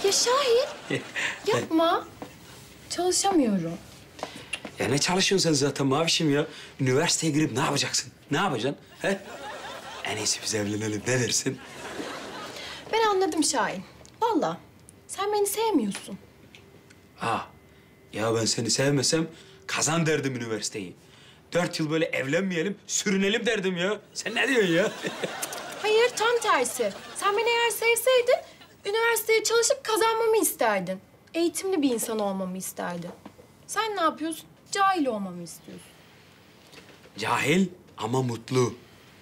Ya Şahin, yapma. Çalışamıyorum. Ya ne çalışıyorsun sen zaten Mavişim ya? Üniversiteye girip ne yapacaksın? Ne yapacaksın? He? En iyisi biz evlenelim. Ne dersin? Ben anladım Şahin. Vallahi sen beni sevmiyorsun. Ha. Ya ben seni sevmesem kazan derdim üniversiteyi. 4 yıl böyle evlenmeyelim, sürünelim derdim ya. Sen ne diyorsun ya? Hayır, tam tersi. Sen beni eğer sevseydin, üniversiteye çalışıp kazanmamı isterdin. Eğitimli bir insan olmamı isterdin. Sen ne yapıyorsun? Cahil olmamı istiyorsun. Cahil ama mutlu.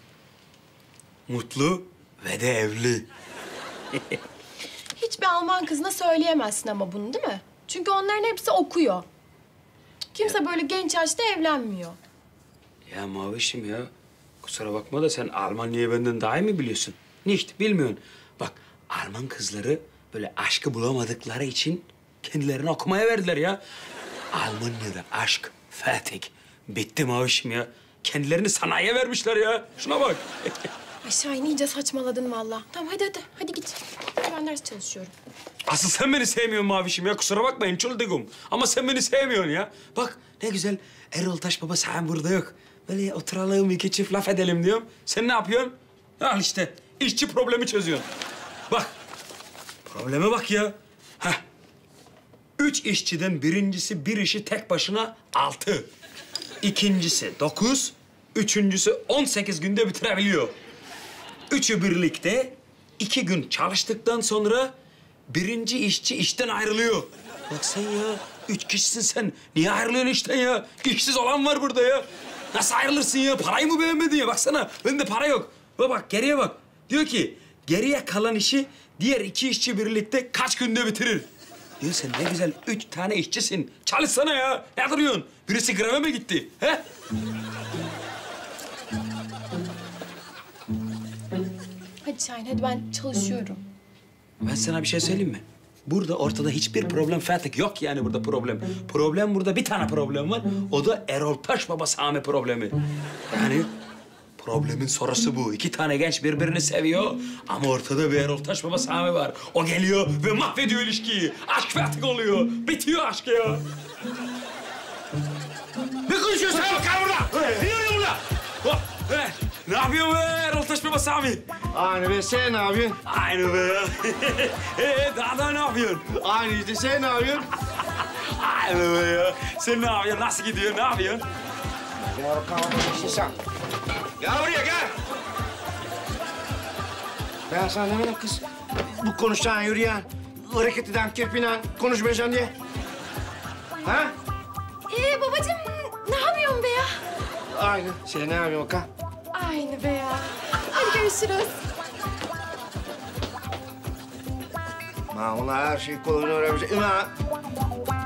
Mutlu ve de evli. Hiçbir Alman kızına söyleyemezsin ama bunu, değil mi? Çünkü onların hepsi okuyor. Kimse böyle genç yaşta evlenmiyor. Ya Mavişim ya, kusura bakma da sen Almanya'yı benden daha iyi mi biliyorsun? Nicht, bilmiyorsun. Bak, Alman kızları böyle aşkı bulamadıkları için kendilerini okumaya verdiler ya. Almanya'da aşk, fertig. Bitti Mavişim ya. Kendilerini sanayiye vermişler ya. Şuna bak. Ay Şahin, iyice saçmaladın vallahi. Tamam, hadi. Hadi git. Ben ders çalışıyorum. Asıl sen beni sevmiyorsun Mavişim ya. Kusura bakmayın çıldıgım. Ama sen beni sevmiyorsun ya. Bak ne güzel Erol Taş Baba sen burada yok. Böyle oturalım, iki çift laf edelim diyorum. Sen ne yapıyorsun? Al işte işçi problemi çözüyorsun. Bak probleme bak ya. Heh. 3 işçiden birincisi bir işi tek başına 6. İkincisi 9. Üçüncüsü 18 günde bitirebiliyor. Üçü birlikte 2 gün çalıştıktan sonra birinci işçi işten ayrılıyor. Bak sen ya, 3 kişisin sen. Niye ayrılıyorsun işten ya? İşsiz olan var burada ya. Nasıl ayrılırsın ya? Parayı mı beğenmedin ya? Baksana, bende para yok. Bak, geriye bak. Diyor ki, geriye kalan işi diğer 2 işçi birlikte kaç günde bitirir? Diyor sen ne güzel 3 tane işçisin. Çalışsana ya. Ne duruyorsun? Birisi greve mi gitti? He? Hadi Şahin, hadi ben çalışıyorum. Ben sana bir şey söyleyeyim mi? Burada ortada hiçbir problem Fatih yok yani burada problem. Problem burada bir tane problem var. O da Erol Taş Baba Sami problemi. Yani problemin sorusu bu. 2 tane genç birbirini seviyor ama ortada bir Erol Taş Baba Sami var. O geliyor ve mahvediyor ilişkiyi. Aşk Fatih oluyor. Bitiyor aşk ya. Ne konuşuyorsun sen bakalım burada? Ne oluyor burada? Hop, ne yapıyorsun be Erol Taş Baba Sami? Aynı be, sen ne yapıyorsun? Aynı be. Daha ne yapıyorsun? Aynı işte, sen ne yapıyorsun? Aynı be ya. Sen ne yapıyorsun? Nasıl gidiyor? Ne yapıyorsun? Gel bakalım, sen. Gel buraya, gel. Ben sana demedim kız. Bu konuşan, yürüyen, hareket eden, kirpinen konuşmayacaksın diye. Ha? Babacığım, ne yapıyorsun be ya? Aynı. Sen ne yapıyorsun bakalım? Aynı be ya. Hadi görüşürüz. Mamula her şeyi kolunu öğrenmiş.